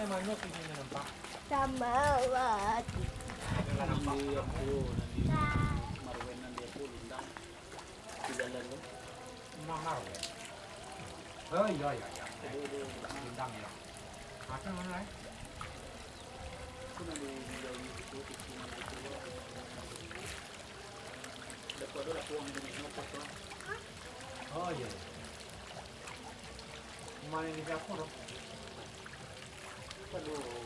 namanya sini nampak. Samawati. Nanti aku nanti Marwen nanti aku undang di jalan tuh. Mahal ya. Oh iya iya iya. Aduh, Bintang ya. Apa mana lain? aku nanti jauh itu di sini itu. Dapat ada aku yang dengan nopo tuh. Oh iya. Kemarin di dapur. Aduh,